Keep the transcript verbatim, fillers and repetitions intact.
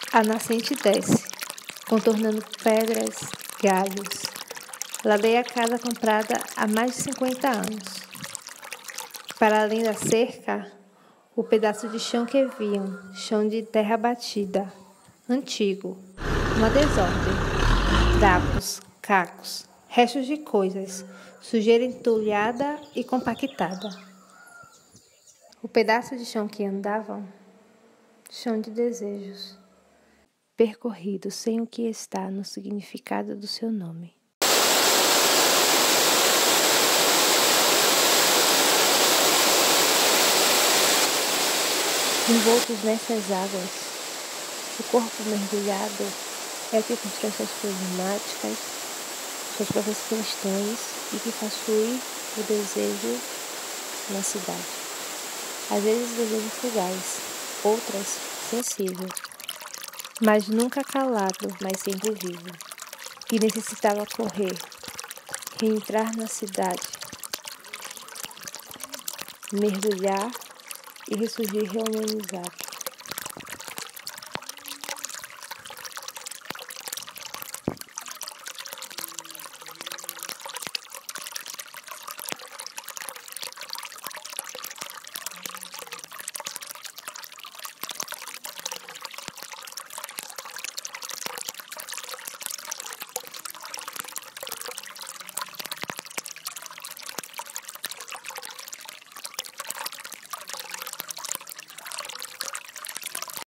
A nascente desce, contornando pedras, galhos. Ladeia a casa comprada há mais de cinquenta anos. Para além da cerca, o pedaço de chão que viam, chão de terra batida, antigo, uma desordem, trapos, cacos, restos de coisas, sujeira entulhada e compactada. O pedaço de chão que andavam, chão de desejos, percorrido sem o que está no significado do seu nome. Envoltos nessas águas, o corpo mergulhado é o que constrói suas problemáticas, suas próprias questões e que faz fluir o desejo na cidade. Às vezes desejo fugaz, outras sensível, mas nunca calado, mas sempre vivo. E necessitava correr, reentrar na cidade, mergulhar e ressurgir rehumanizado.